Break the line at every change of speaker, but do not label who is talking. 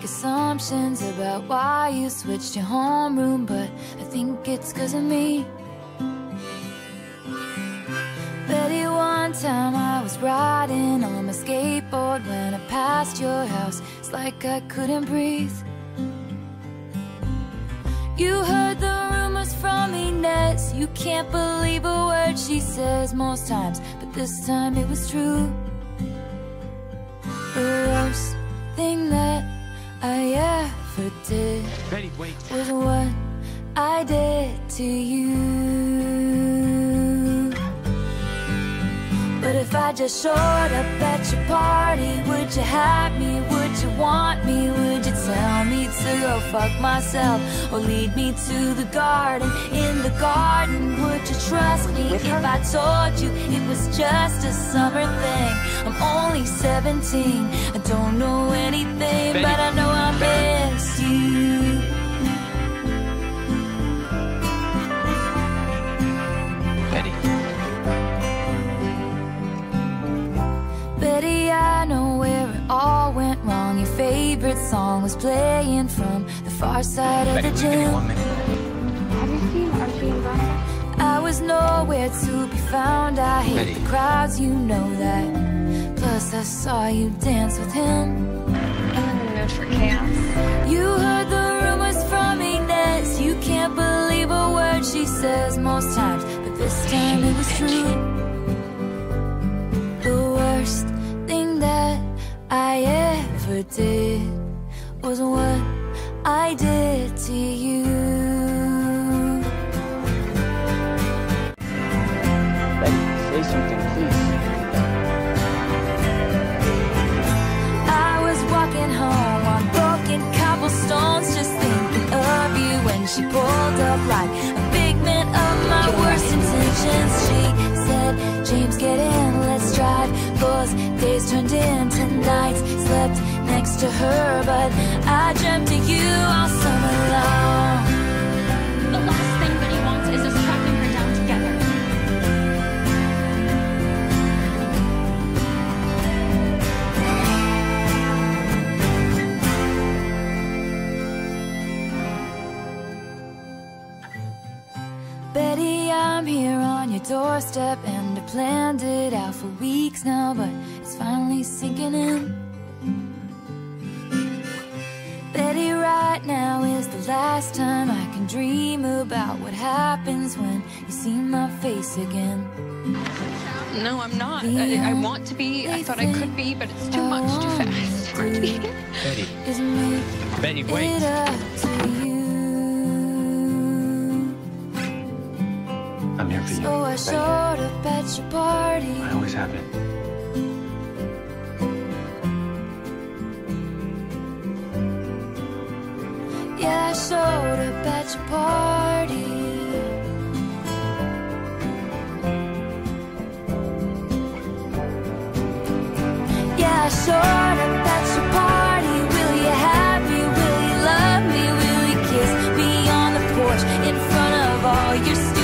assumptions about why you switched your homeroom, but I think it's 'cause of me. Betty, one time I was riding on my skateboard when I passed your house. It's like I couldn't breathe. You heard the rumors from Inez. You can't believe a word she says most times, but this time it was true. The worst thing that I ever did,
Betty, wait,
was what I did to you. But if I just showed up at your party, would you have me? Would you want me? Would you tell me to go fuck myself, or lead me to the garden? In the garden, would you trust me if I told you it was just a summer thing? I'm only 17, I don't know anything,
Betty.
but I know I miss you.
Betty.
Betty, I know where it all went wrong. Your favorite song was playing from the far side of
Betty,
the
will you give me
gym.
1 minute?
Have you seen Archie and Barchie?
I was nowhere to be found. I hate
Betty.
the crowds, you know that. Plus I saw you dance with him.
I'm in the mood for chaos.
You heard the rumors from Inez. You can't believe a word she says most times, but this time it was true. The worst thing that I ever did was what I did to you.
Betty, say something, please.
I was walking home on broken cobblestones, just thinking of you when she pulled up like a figment of my worst intentions. She said, James, get in, let's drive. Those days turned into nights. Slept next to her, but I dreamt of you all summer long.
The last thing that he wants is us tracking her down together.
Betty, I'm here on your doorstep, and I planned it out for weeks now, but it's finally sinking in. Betty, right now is the last time I can dream about what happens when you see my face again.
No, I'm not. I want to be. I thought I could be, but it's too much, too fast.
Betty.
Is make
Betty, wait.
it up to you.
I'm here for you.
So I
Betty.
showed up at your party.
I always have been.
Yeah, I showed up at your party. Yeah, I showed up at your party. Will you have me? Will you love me? Will you kiss me on the porch in front of all your